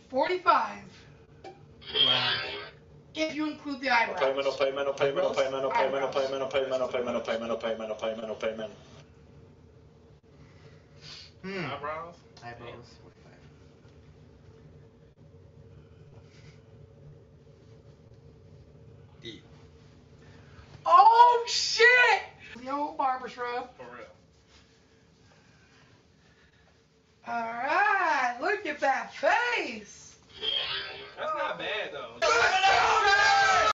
$45. Wow. If you include the eyebrows. Payment. Eyebrows. Eyebrows? Eyebrows. 45. D. Oh shit! Yo, barber scrub. For real. Alright, look at that face!